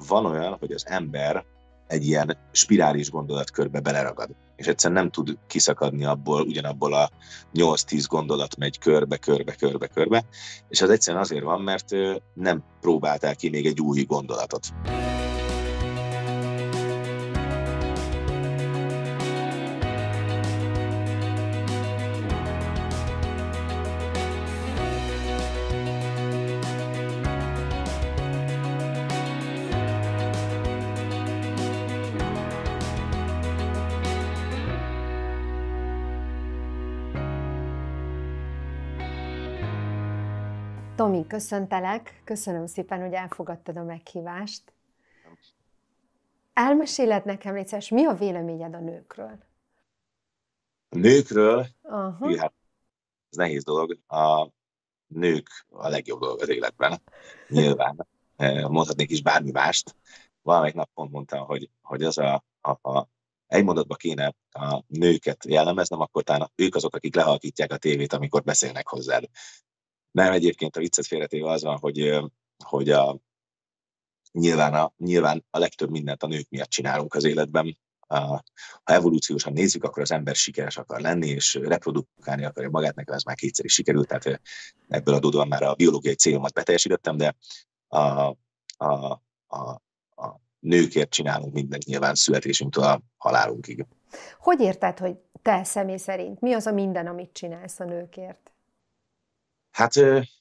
van olyan, hogy az ember egy ilyen spirális gondolatkörbe beleragad, és egyszerűen nem tud kiszakadni abból, ugyanabból a 8-10 gondolat megy körbe, és az egyszerűen azért van, mert nem próbáltál ki még egy új gondolatot. Tomi, köszöntelek, köszönöm szépen, hogy elfogadtad a meghívást. Elmeséled nekem, légy, mi a véleményed a nőkről? A nőkről? Aha. Hát ez nehéz dolog. A nők a legjobb dolog az életben. Nyilván mondhatnék is bármi mást. Valamelyik nap pont mondtam, hogy az egy mondatba kéne a nőket jellemeznem, akkor talán ők azok, akik lehalkítják a tévét, amikor beszélnek hozzád. Nem, egyébként a viccet félretéve az van, hogy nyilván a legtöbb mindent a nők miatt csinálunk az életben. Ha evolúciósan nézzük, akkor az ember sikeres akar lenni, és reprodukálni akarja magát, nekem ez már kétszer is sikerült, tehát ebből adódóan már a biológiai célomat beteljesítettem, de a nőkért csinálunk mindent nyilván születésünktől a halálunkig. Hogy érted, hogy te személy szerint mi az a minden, amit csinálsz a nőkért? Hát,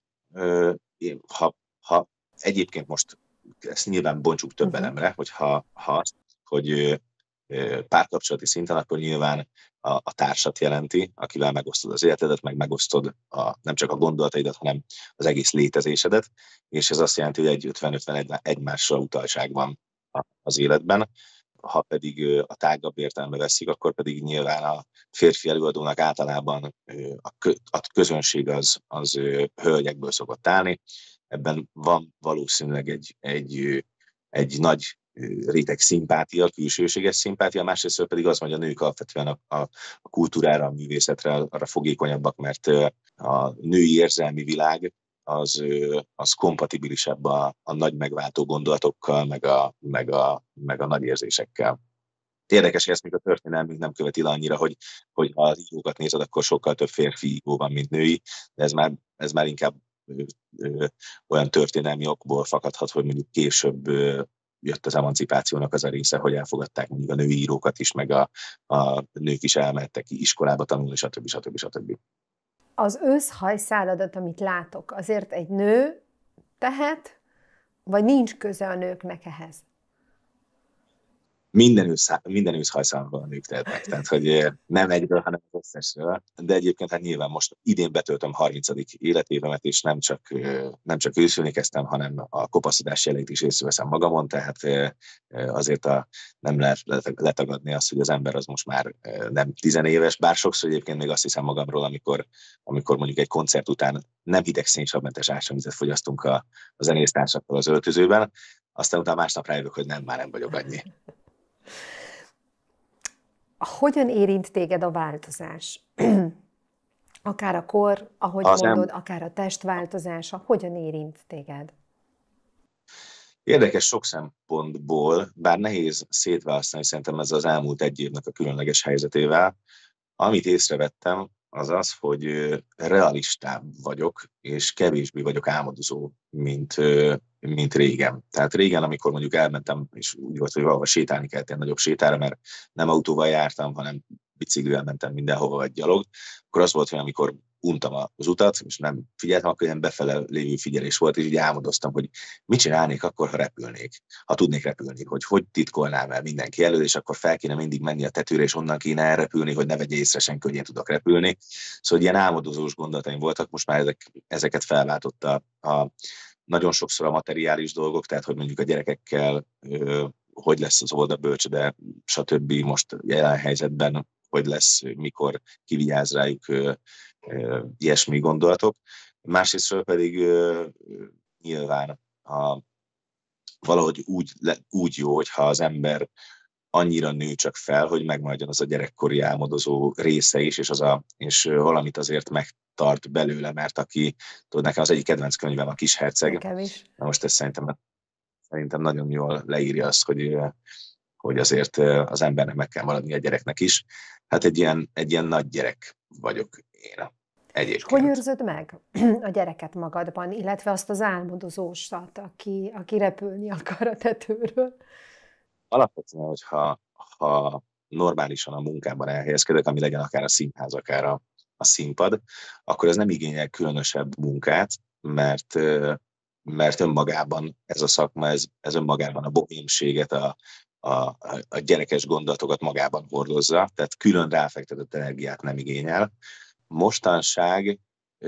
ha egyébként most ezt nyilván bontsuk több elemre, hogy párkapcsolati szinten, akkor nyilván a társat jelenti, akivel megosztod az életedet, meg megosztod nem csak a gondolataidat, hanem az egész létezésedet, és ez azt jelenti, hogy egy 50-50 egymással utaltság van az életben. Ha pedig a tágabb értelembe veszik, akkor pedig nyilván a férfi előadónak általában a közönség az hölgyekből szokott állni. Ebben van valószínűleg egy nagy réteg szimpátia, külsőséges szimpátia, másrészt pedig az, hogy a nők alapvetően a kultúrára, a művészetre arra fogékonyabbak, mert a női érzelmi világ az kompatibilisebb a nagy megváltó gondolatokkal, meg a nagy érzésekkel. Érdekes, hogy ezt még a történelmünk nem követi le annyira, hogy ha az írókat nézed, akkor sokkal több férfi író van, mint női, de ez már inkább olyan történelmi okból fakadhat, hogy mondjuk később jött az emancipációnak az a része, hogy elfogadták mondjuk a női írókat is, meg a nők is elmentek iskolába tanulni, stb. Az őszhajszáladat, amit látok, azért egy nő tehet, vagy nincs köze a nőknek ehhez? Minden őszhajszálatban a nők tehetnek, tehát hogy nem egyről, hanem az összesről. De egyébként hát nyilván most idén betöltöm 30. életévemet, és nem csak őszülni kezdtem, hanem a kopaszodás jeleit is észreveszem magamon, tehát azért nem lehet letagadni azt, hogy az ember az most már nem 10 éves, bár sokszor egyébként még azt hiszem magamról, amikor mondjuk egy koncert után nem hideg szénsavmentes ásványvizet fogyasztunk a zenésztársakkal az öltözőben, aztán utána másnap rájövök, hogy már nem vagyok annyi. Hogyan érint téged a változás? Akár a kor, ahogy mondod, akár a test változása, hogyan érint téged? Érdekes sok szempontból, bár nehéz szétválasztani szerintem ez az elmúlt egy évnek a különleges helyzetével. Amit észrevettem, az az, hogy realistább vagyok, és kevésbé vagyok álmodozó, mint régen. Tehát régen, amikor mondjuk elmentem, és úgy volt, hogy valahol sétálni kellett ilyen nagyobb sétára, mert nem autóval jártam, hanem biciklivel mentem mindenhova, vagy gyalog, akkor az volt, hogy amikor untam az utat, és nem figyeltem, akkor ilyen befele lévő figyelés volt, és így álmodoztam, hogy mit csinálnék akkor, ha repülnék, ha tudnék repülni, hogy titkolnám el mindenki elől, és akkor fel kéne mindig menni a tetőre, és onnan kéne elrepülni, hogy ne vegye észre senki, hogy én tudok repülni. Szóval ilyen álmodozós gondolataim voltak, most már ezeket felváltotta nagyon sokszor a materiális dolgok, tehát hogy mondjuk a gyerekekkel hogy lesz az oldalbölcsöde, stb. Most jelen helyzetben hogy lesz, mikor kivigyáz rájuk ilyesmi gondolatok. Másrésztről pedig nyilván valahogy úgy jó, hogyha az ember annyira nő csak fel, hogy megmaradjon az a gyerekkori álmodozó része is, és valamit azért megtart belőle, mert tudod, nekem az egyik kedvenc könyvem a Kisherceg. Nekem is. Na most ez szerintem szerintem nagyon jól leírja azt, hogy azért az embernek meg kell maradni a gyereknek is. Hát egy ilyen nagy gyerek vagyok én És hogy egyébként. őrzöd meg a gyereket magadban, illetve azt az álmodozósat, aki repülni akar a tetőről? Alapvetően, hogyha normálisan a munkában elhelyezkedek, ami legyen akár a színház, akár a színpad, akkor ez nem igényel különösebb munkát, mert önmagában ez a szakma, ez önmagában a bohémséget, a gyerekes gondolatokat magában hordozza, tehát külön ráfektetett energiát nem igényel. Mostanság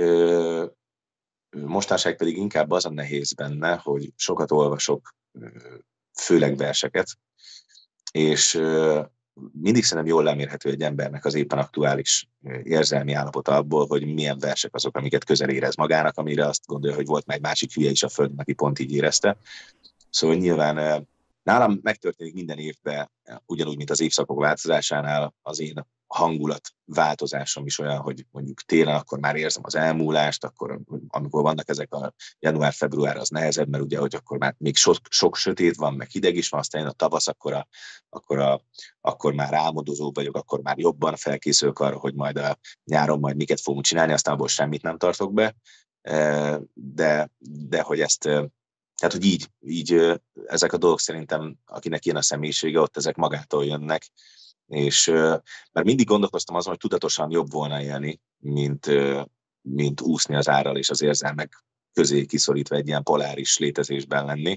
pedig inkább az a nehéz benne, hogy sokat olvasok, főleg verseket, és mindig szerintem jól lemérhető egy embernek az éppen aktuális érzelmi állapota abból, hogy milyen versek azok, amiket közel érez magának, amire azt gondolja, hogy volt már egy másik hülye is a földön, aki pont így érezte. Szóval nyilván nálam megtörténik minden évben, ugyanúgy, mint az évszakok változásánál, az én hangulatváltozásom is olyan, hogy mondjuk télen akkor már érzem az elmúlást, akkor amikor vannak ezek a január-február, az nehezebb, mert ugye, hogy akkor már még sok sötét van, meg hideg is van, aztán jön a tavasz, akkor már álmodozó vagyok, akkor már jobban felkészülök arra, hogy majd a nyáron majd miket fogunk csinálni, aztán abból semmit nem tartok be, de hogy ezt, tehát hogy így ezek a dolgok szerintem, akinek ilyen a személyisége, ott ezek magától jönnek, és már mindig gondolkoztam azon, hogy tudatosan jobb volna élni, mint úszni az árral és az érzelmek közé kiszorítva egy ilyen poláris létezésben lenni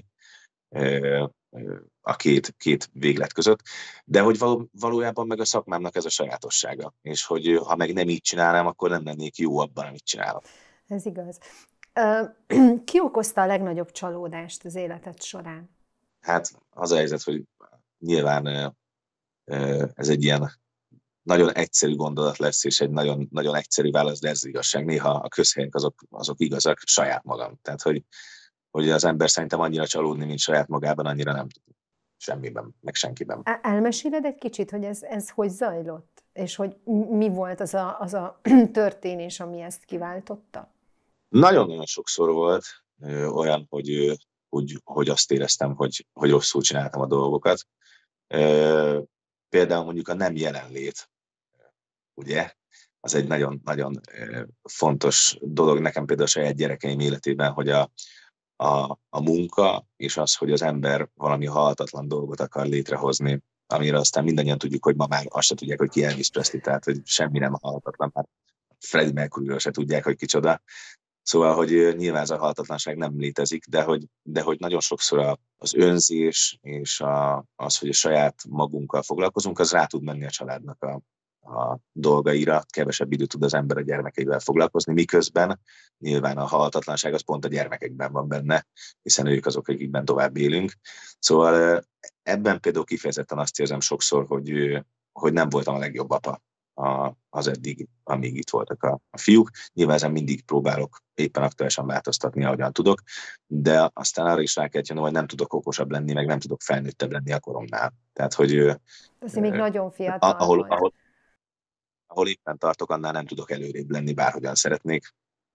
a két véglet között, de hogy valójában meg a szakmámnak ez a sajátossága, és hogy ha meg nem így csinálnám, akkor nem lennék jó abban, amit csinálok. Ez igaz. Ki okozta a legnagyobb csalódást az életed során? Hát az a helyzet, hogy nyilván ez egy ilyen nagyon egyszerű gondolat lesz, és egy nagyon, nagyon egyszerű válasz, de ez igazság. Néha a közhelyek azok igazak, saját magam. Tehát, hogy az ember szerintem annyira csalódni, mint saját magában, annyira nem tud semmiben, meg senkiben. Elmeséled egy kicsit, hogy ez hogy zajlott? És hogy mi volt az a történés, ami ezt kiváltotta? Nagyon-nagyon sokszor volt olyan, hogy azt éreztem, hogy rosszul csináltam a dolgokat. Például mondjuk a nem jelenlét, ugye? Az egy nagyon-nagyon fontos dolog nekem például a saját gyerekeim életében, hogy a munka és az, hogy az ember valami halhatatlan dolgot akar létrehozni, amire aztán mindannyian tudjuk, hogy ma már azt se tudják, hogy ki Elvis Presley, tehát hogy semmi nem halhatatlan, már Freddie Mercuryről se tudják, hogy kicsoda. Szóval, hogy nyilván ez a halhatatlanság nem létezik, de hogy nagyon sokszor az önzés és az, hogy a saját magunkkal foglalkozunk, az rá tud menni a családnak a dolgaira, kevesebb időt tud az ember a gyermekeivel foglalkozni, miközben nyilván a halhatatlanság az pont a gyermekekben van benne, hiszen ők azok, akikben tovább élünk. Szóval ebben például kifejezetten azt érzem sokszor, hogy nem voltam a legjobb apa az eddig, amíg itt voltak a fiúk. Nyilván ezen mindig próbálok éppen aktuálisan változtatni, ahogyan tudok, de aztán arra is rá kell jönnöm, hogy nem tudok okosabb lenni, meg nem tudok felnőttebb lenni a koromnál. Tehát, hogy azért még nagyon fiatal vagy. Ahol éppen tartok, annál nem tudok előrébb lenni, bárhogyan szeretnék.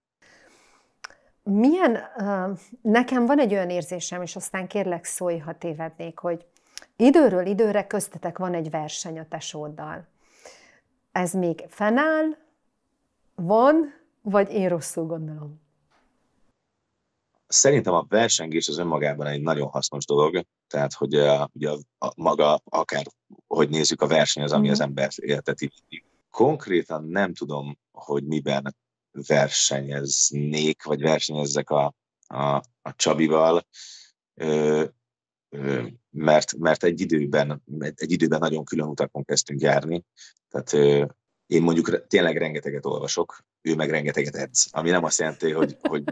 Nekem van egy olyan érzésem, és aztán kérlek szólj, ha tévednék, hogy időről időre köztetek van egy verseny a tesóddal. Ez még fennáll, van, vagy én rosszul gondolom? Szerintem a versengés az önmagában egy nagyon hasznos dolog, tehát hogy ugye maga, akár hogy nézzük, a verseny az, ami az ember életet így. Konkrétan nem tudom, hogy miben versenyeznék, vagy versenyezzek a Csabival, mert egy időben nagyon külön utakon kezdtünk járni. Tehát én mondjuk tényleg rengeteget olvasok, ő meg rengeteget edz, ami nem azt jelenti, hogy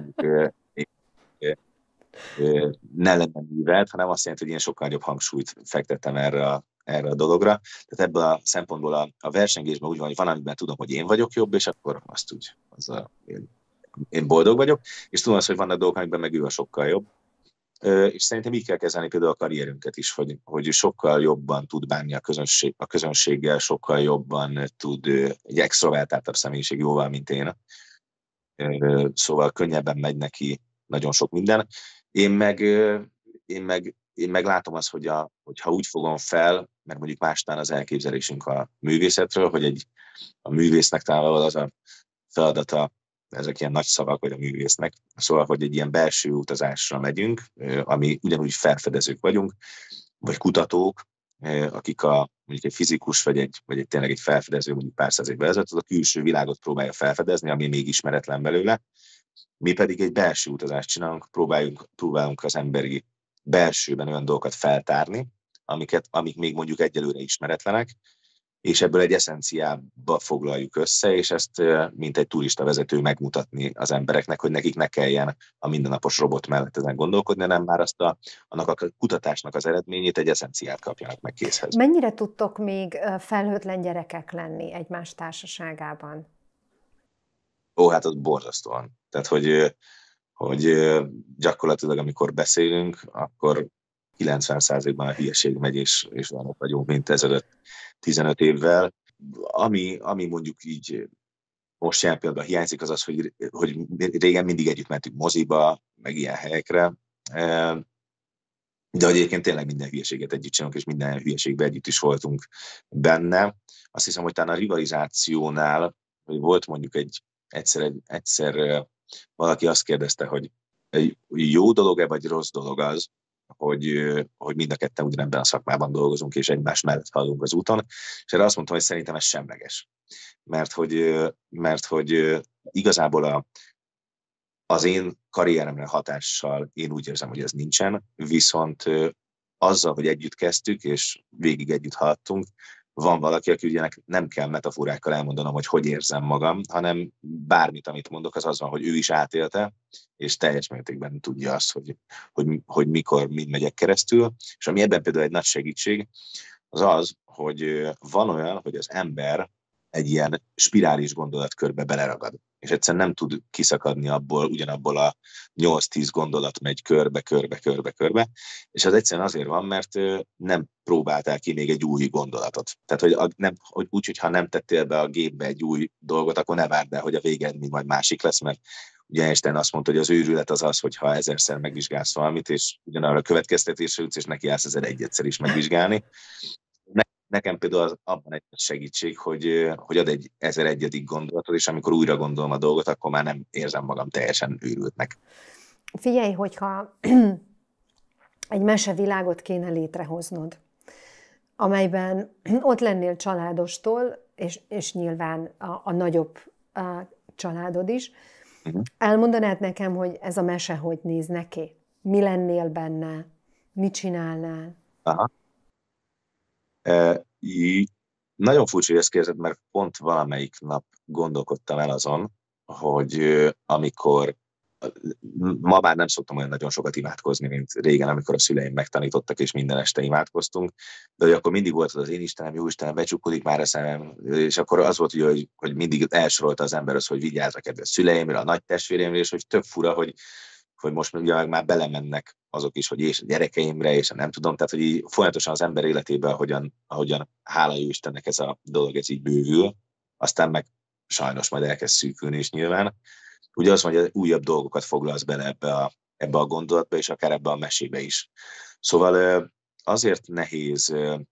ne lenne művelt, hanem azt jelenti, hogy én sokkal nagyobb hangsúlyt fektettem erre a dologra. Tehát ebből a szempontból a versengésben úgy van, hogy van, amiben tudom, hogy én vagyok jobb, és akkor azt úgy, én boldog vagyok, és tudom azt, hogy vannak dolgok, amikben meg ő a sokkal jobb. És szerintem így kell kezelni például a karrierünket is, hogy sokkal jobban tud bánni a közönséggel, sokkal jobban tud egy extrovertáltabb személyiség jóval, mint én. Szóval könnyebben megy neki nagyon sok minden. Én meg én meg látom azt, hogyha úgy fogom fel, mert mondjuk másnál az elképzelésünk a művészetről, hogy a művésznek talán az a feladata, ezek ilyen nagy szavak, vagy a művésznek, szóval, hogy egy ilyen belső utazásra megyünk, ami ugyanúgy felfedezők vagyunk, vagy kutatók, akik mondjuk egy fizikus, vagy tényleg egy felfedező, mondjuk pár száz évvel ezelőtt, az a külső világot próbálja felfedezni, ami még ismeretlen belőle. Mi pedig egy belső utazást csinálunk, próbálunk az emberi belsőben olyan dolgokat feltárni, amik még mondjuk egyelőre ismeretlenek, és ebből egy eszenciába foglaljuk össze, és ezt, mint egy turista vezető megmutatni az embereknek, hogy nekik ne kelljen a mindennapos robot mellett ezen gondolkodni, hanem már annak a kutatásnak az eredményét, egy eszenciát kapjanak meg készhez. Mennyire tudtok még felhőtlen gyerekek lenni egymás társaságában? Hát ott borzasztóan. Tehát, hogy gyakorlatilag amikor beszélünk, akkor 90%-ban a hülyeség megy, és olyanok vagyunk, mint ezelőtt 15 évvel. Ami mondjuk így most jelen pillanatban hiányzik, az az, hogy régen mindig együtt mentünk moziba, meg ilyen helyekre, de hogy egyébként tényleg minden hülyeséget együtt csinálunk, és minden hülyeségben együtt is voltunk benne. Azt hiszem, hogy talán a rivalizációnál, hogy volt mondjuk egyszer valaki azt kérdezte, hogy jó dolog-e, vagy rossz dolog az, hogy mind a ketten ugyanebben a szakmában dolgozunk, és egymás mellett haladunk az úton, és erre azt mondtam, hogy szerintem ez semleges. Mert hogy igazából az én karrieremre hatással én úgy érzem, hogy ez nincsen, viszont azzal, hogy együtt kezdtük, és végig együtt haladtunk, van valaki, aki ugye nem kell metaforákkal elmondanom, hogy érzem magam, hanem bármit, amit mondok, az van, hogy ő is átélte, és teljes mértékben tudja azt, hogy mikor, mind megyek keresztül. És ami ebben például egy nagy segítség, az, hogy van olyan, hogy az ember egy ilyen spirális gondolatkörbe beleragad. És egyszerűen nem tud kiszakadni ugyanabból a 8-10 gondolat megy körbe, és az egyszerűen azért van, mert nem próbáltál ki még egy új gondolatot. Tehát, hogy úgy, hogyha nem tettél be a gépbe egy új dolgot, akkor ne várd el, hogy a végeredmény majd másik lesz, mert ugye Einstein azt mondta, hogy az őrület az, hogyha 1000-szer megvizsgálsz valamit, és ugyanarra a következtetésre jutsz, és neki állsz 1001-szer is megvizsgálni. Nekem például abban egy segítség, hogy ad egy 1001. gondolatot, és amikor újra gondolom a dolgot, akkor már nem érzem magam teljesen őrültnek. Figyelj, hogyha egy mesevilágot kéne létrehoznod, amelyben ott lennél családostól, és nyilván a nagyobb családod is, elmondanád nekem, hogy ez a mese hogy néz neki? Mi lennél benne? Mit csinálnál? Aha. Nagyon furcsa, hogy ezt kérdezed, mert pont valamelyik nap gondolkodtam el azon, hogy amikor ma már nem szoktam olyan nagyon sokat imádkozni, mint régen, amikor a szüleim megtanítottak, és minden este imádkoztunk, de hogy akkor mindig volt az én Istenem, jó Istenem, becsukkodik már a szemem, és akkor az volt, hogy mindig elsorolta az ember az, hogy vigyázz a kedves szüleimre, a nagy testvéreimre, és hogy tök fura, hogy most ugye már belemennek azok is, hogy és a gyerekeimre, és nem tudom, tehát hogy így folyamatosan az ember életében, ahogyan hála jó Istennek ez a dolog, ez így bővül, aztán meg sajnos majd elkezd szűkülni is nyilván. Ugye az van, hogy újabb dolgokat foglalsz bele ebbe a gondolatba, és akár ebbe a mesébe is. Szóval azért nehéz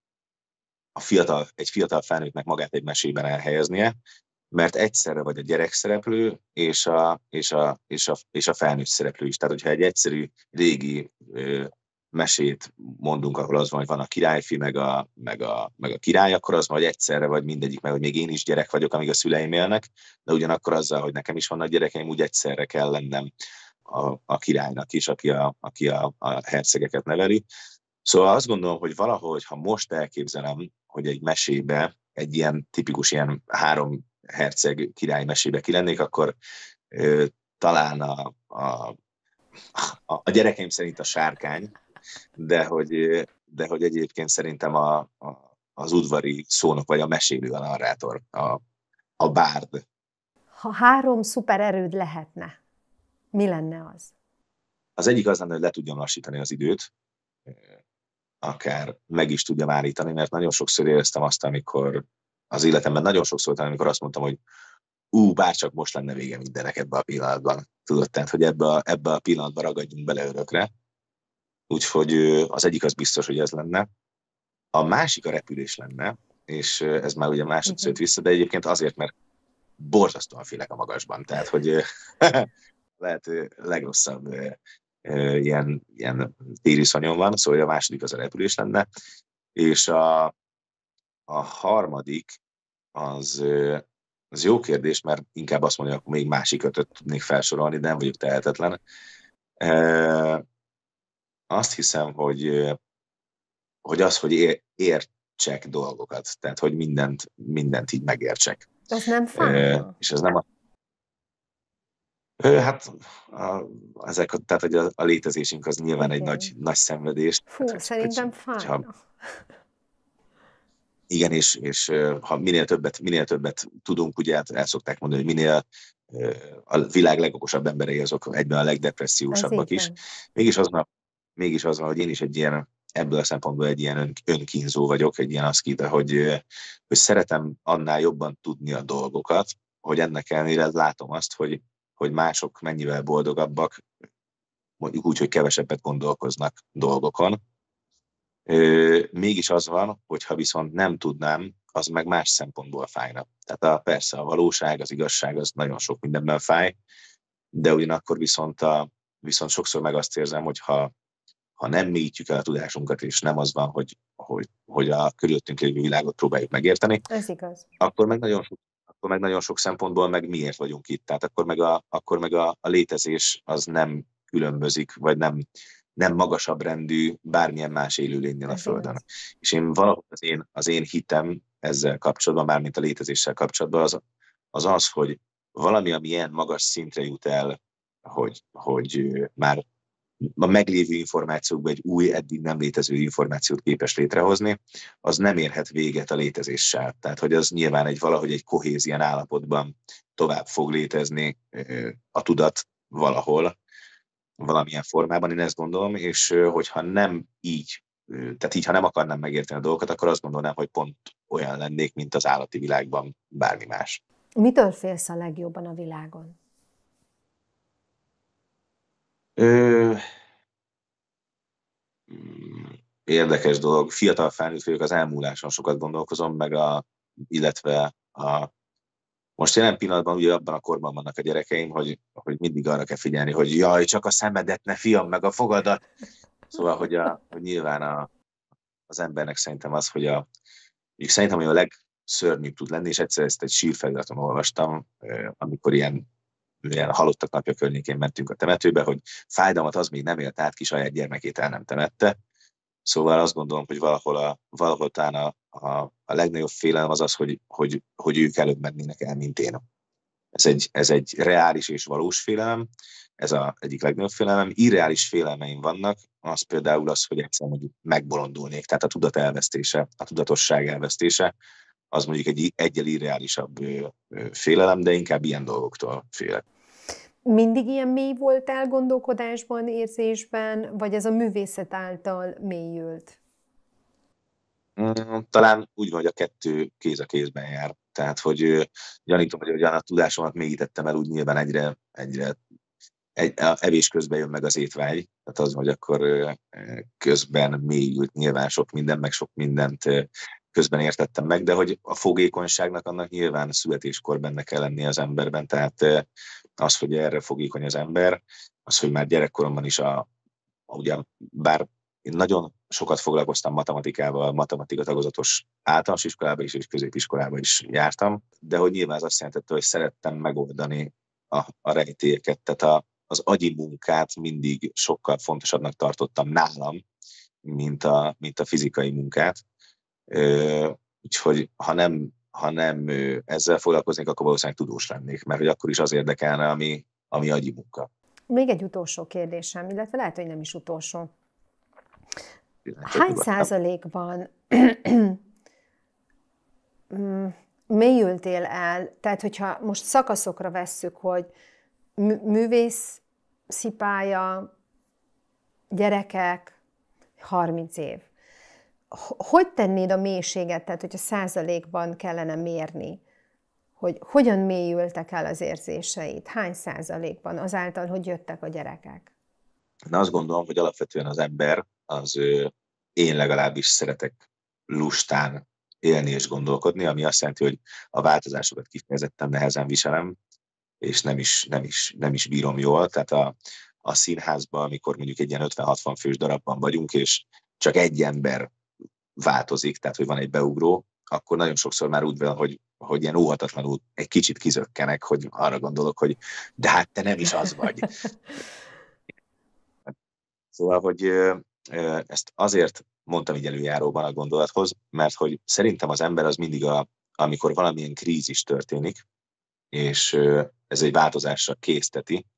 egy fiatal felnőttnek magát egy mesében elhelyeznie, mert egyszerre vagy a gyerek szereplő és a felnőtt szereplő is. Tehát, hogyha egy egyszerű régi mesét mondunk, ahol az van, hogy van a királyfi, meg a király, akkor az van, hogy egyszerre vagy mindegyik, meg hogy még én is gyerek vagyok, amíg a szüleim élnek, de ugyanakkor azzal, hogy nekem is vannak gyerekeim, úgy egyszerre kell lennem a királynak is, aki a hercegeket neveli. Szóval azt gondolom, hogy valahogy, ha most elképzelem, hogy egy mesébe, egy ilyen tipikus ilyen 3 herceg király mesébe kilennék, akkor talán a gyerekeim szerint a sárkány, de hogy egyébként szerintem az udvari szónok, vagy a mesélő, a narrátor, a bárd. Ha 3 szupererőd lehetne, mi lenne az? Az egyik az lenne, hogy le tudjam lassítani az időt, akár meg is tudjam állítani, mert nagyon sokszor éreztem azt, amikor az életemben nagyon sokszor, amikor azt mondtam, hogy bárcsak most lenne vége mindennek ebbe a pillanatban. Tudod, tehát, hogy ebbe a pillanatban ragadjunk bele örökre. Úgyhogy az egyik az biztos, hogy ez lenne. A másik a repülés lenne, és ez már ugye másodszor jött vissza, de egyébként azért, mert borzasztóan félek a magasban. Tehát, hogy lehető legrosszabb ilyen tériszonyom van, szóval a második az a repülés lenne. És a harmadik az jó kérdés, mert inkább azt mondja, hogy még másik ötöt tudnék felsorolni, de nem vagyok tehetetlen. Azt hiszem, hogy értsek dolgokat, tehát hogy mindent így megértsek. Az nem fájna? És ez nem hát tehát hogy a létezésünk az nyilván egy nagy szenvedés. Fú, hát, szerintem fájna. Igen, és ha minél többet tudunk, ugye el szokták mondani, hogy minél a világ legokosabb emberei azok egyben a legdepressziósabbak is. Mégis az van, hogy én is ebből a szempontból egy ilyen önkínzó vagyok, egy ilyen aszkíta, hogy szeretem annál jobban tudni a dolgokat, hogy ennek ellenére látom azt, hogy mások mennyivel boldogabbak, mondjuk úgy, hogy kevesebbet gondolkoznak dolgokon. Mégis az van, hogyha viszont nem tudnám, az meg más szempontból fájna. Tehát persze a valóság, az igazság az nagyon sok mindenben fáj, de ugyanakkor viszont sokszor meg azt érzem, hogy ha nem mélyítjük el a tudásunkat, és nem az van, hogy a körülöttünk lévő világot próbáljuk megérteni, ez igaz. Akkor meg nagyon sok szempontból meg miért vagyunk itt. Tehát akkor meg a létezés az nem különbözik, vagy nem magasabb rendű bármilyen más élőlénynél a Földön. És én valahogy az én hitem ezzel kapcsolatban, mármint a létezéssel kapcsolatban az, hogy valami, ami ilyen magas szintre jut el, hogy már a meglévő információkban egy új, eddig nem létező információt képes létrehozni, az nem érhet véget a létezéssel. Tehát, hogy az nyilván valahogy egy kohézián állapotban tovább fog létezni a tudat valahol, valamilyen formában, én ezt gondolom, és hogyha nem így, tehát így, ha nem akarnám megérteni a dolgokat, akkor azt gondolnám, hogy pont olyan lennék, mint az állati világban bármi más. Mitől félsz a legjobban a világon? Érdekes dolog. Fiatal felnőtt vagyok, az elmúláson sokat gondolkozom, illetve most jelen pillanatban ugye abban a korban vannak a gyerekeim, hogy mindig arra kell figyelni, hogy jaj, csak a szemedet ne, fiam, meg a fogadat. Szóval, hogy nyilván az embernek szerintem az, hogy szerintem, hogy a legszörnyűbb tud lenni, és egyszer ezt egy sírfeliraton olvastam, amikor ilyen halottak napja környékén mentünk a temetőbe, hogy fájdalmat az még nem élt át, ki saját gyermekét el nem temette. Szóval azt gondolom, hogy valahol talán a legnagyobb félelem az, hogy ők előbb mennének el, mint én. Ez egy reális és valós félelem, ez az egyik legnagyobb félelem. Irreális félelmeim vannak, az például az, hogy egyszer mondjuk megbolondulnék, tehát a tudat elvesztése, a tudatosság elvesztése, az mondjuk egyel irreálisabb félelem, de inkább ilyen dolgoktól félek. Mindig ilyen mély voltál gondolkodásban, érzésben, vagy ez a művészet által mélyült? Talán úgy van, hogy a kettő kéz a kézben jár. Tehát, hogy gyanítom, hogy a tudásomat mélyítettem el, úgy nyilván egyre evés közben jön meg az étvágy. Tehát az, hogy akkor közben mélyült nyilván sok minden, meg sok mindent közben értettem meg, de hogy a fogékonyságnak annak nyilván születéskor benne kell lenni az emberben. Tehát az, hogy erre fogékony az ember, az, hogy már gyerekkoromban is ugye, bár én nagyon sokat foglalkoztam matematikával, matematika tagozatos általános iskolában is és középiskolában is jártam, de hogy nyilván ez azt jelentette, hogy szerettem megoldani a rejtélyeket, tehát az agyi munkát mindig sokkal fontosabbnak tartottam nálam, mint a fizikai munkát. Úgyhogy ha nem ezzel foglalkoznék, akkor valószínűleg tudós lennék, mert hogy akkor is az érdekelne, ami agyi munka. Még egy utolsó kérdésem, illetve lehet, hogy nem is utolsó. Hány százalékban mélyültél el? Tehát, hogyha most szakaszokra vesszük, hogy művészi pálya, gyerekek, 30 év. Hogy tennéd a mélységet, tehát hogyha százalékban kellene mérni, hogy hogyan mélyültek el az érzéseid? Hány százalékban azáltal, hogy jöttek a gyerekek? De azt gondolom, hogy alapvetően az ember, én legalábbis szeretek lustán élni és gondolkodni, ami azt jelenti, hogy a változásokat kifejezetten nehezen viselem, és nem is bírom jól. Tehát a színházban, amikor mondjuk egy ilyen 50-60 fős darabban vagyunk, és csak egy ember változik, tehát hogy van egy beugró, akkor nagyon sokszor már úgy van, hogy ilyen óhatatlanul egy kicsit kizökkenek, hogy arra gondolok, hogy de hát te nem is az vagy. Szóval, hogy ezt azért mondtam így előjáróban a gondolathoz, mert hogy szerintem az ember az mindig, amikor valamilyen krízis történik, és ez egy változásra készteti,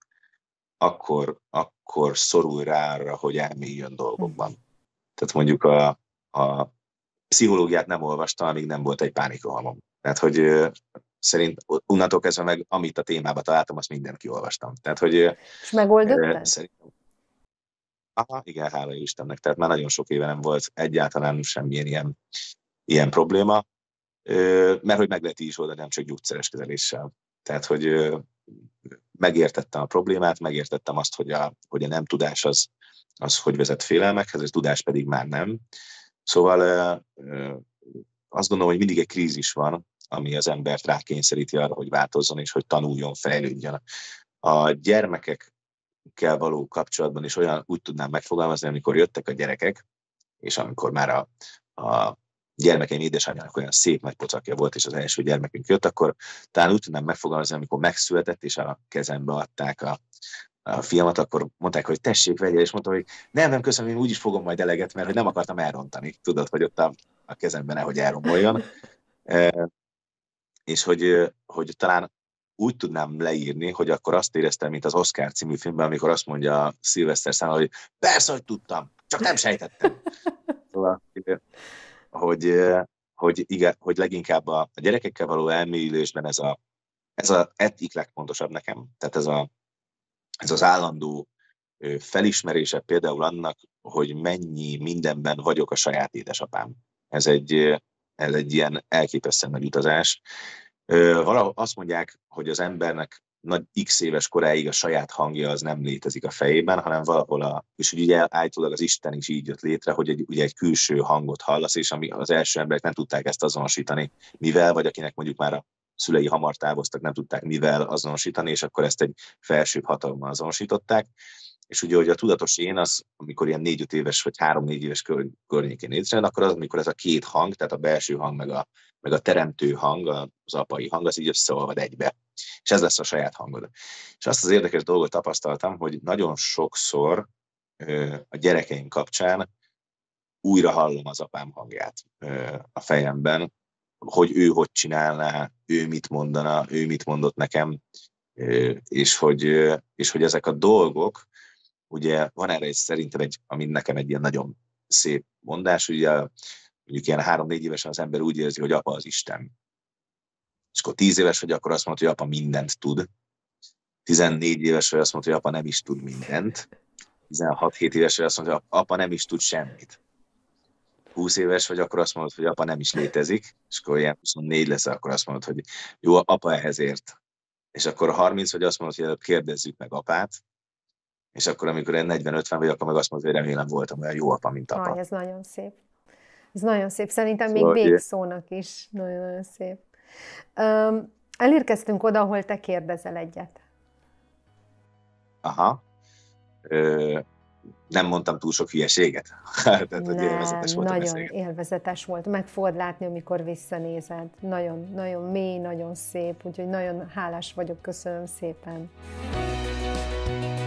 akkor szorul rá arra, hogy elmélyüljön dolgokban. Tehát mondjuk a pszichológiát nem olvastam, amíg nem volt egy pánikrohamom. Tehát, hogy szerint onnantól kezdve meg, amit a témába találtam, azt mindent kiolvastam. Tehát, hogy és megoldottad? Szerintem aha, igen, hála Istennek. Tehát már nagyon sok éve nem volt egyáltalán semmilyen ilyen probléma, mert hogy meg lehet is oldani, nem csak gyógyszeres kezeléssel. Tehát, hogy megértettem a problémát, megértettem azt, hogy a nem tudás az hogy vezet félelmekhez, a tudás pedig már nem. Szóval azt gondolom, hogy mindig egy krízis van, ami az embert rákényszeríti arra, hogy változzon, és hogy tanuljon, fejlődjön. A gyermekekkel való kapcsolatban is úgy tudnám megfogalmazni, amikor jöttek a gyerekek, és amikor már a gyermekeim édesanyjának olyan szép nagy pocakja volt, és az első gyermekünk jött, akkor talán úgy tudnám megfogalmazni, amikor megszületett, és a kezembe adták a fiamat, akkor mondták, hogy tessék, vegye, és mondtam, hogy nem, köszönöm, én úgyis fogom majd eleget, mert hogy nem akartam elrontani. Tudod, hogy ott a kezemben nehogy elromoljon. És hogy talán úgy tudnám leírni, hogy akkor azt éreztem, mint az Oscar című filmben, amikor azt mondja Sylvester Stallone, hogy persze, hogy tudtam, csak nem sejtettem. Szóval, hogy leginkább a gyerekekkel való elmélyülésben ez a egyik legfontosabb nekem. Tehát ez az állandó felismerése például annak, hogy mennyi mindenben vagyok a saját édesapám. Ez egy ilyen elképesztően nagy utazás. Valahol azt mondják, hogy az embernek nagy x éves koráig a saját hangja az nem létezik a fejében, hanem valahol és ugye állítólag az Isten is így jött létre, hogy ugye egy külső hangot hallasz, és ami az első emberek nem tudták ezt azonosítani, mivel, vagy akinek mondjuk már a szülei hamar távoztak, nem tudták mivel azonosítani, és akkor ezt egy felsőbb hatalommal azonosították. És ugye, hogy a tudatos én az, amikor ilyen 4-5 éves, vagy 3-4 éves környékén létrejön, akkor az, amikor ez a két hang, tehát a belső hang, meg a teremtő hang, az apai hang, az így összeolvad egybe. És ez lesz a saját hangod. És azt az érdekes dolgot tapasztaltam, hogy nagyon sokszor a gyerekeim kapcsán újra hallom az apám hangját a fejemben, hogy ő hogy csinálná, ő mit mondana, ő mit mondott nekem, és hogy ezek a dolgok, ugye van erre szerintem ami nekem egy ilyen nagyon szép mondás, ugye mondjuk ilyen 3-4 évesen az ember úgy érzi, hogy apa az Isten. És akkor 10 éves vagy, akkor azt mondod, hogy apa mindent tud. 14 éves vagy, azt mondod, hogy apa nem is tud mindent. 16-7 éves vagy, azt mondod, hogy apa nem is tud semmit. 20 éves vagy, akkor azt mondod, hogy apa nem is létezik, és akkor ilyen 24 lesz, akkor azt mondod, hogy jó, apa ehhez ért. És akkor 30 vagy, azt mondod, hogy kérdezzük meg apát, és akkor, amikor én 40-50 vagy, akkor meg azt mondod, hogy remélem voltam olyan jó apa, mint apa. Ez nagyon szép. Ez nagyon szép. Szerintem szóval még végszónak is nagyon-nagyon szép. Elérkeztünk oda, ahol te kérdezel egyet. Aha. Nem mondtam túl sok hülyeséget? Tehát, hogy élvezetes volt nagyon élvezetes volt. Meg fogod látni, amikor visszanézed. Nagyon, nagyon mély, nagyon szép, úgyhogy nagyon hálás vagyok, köszönöm szépen.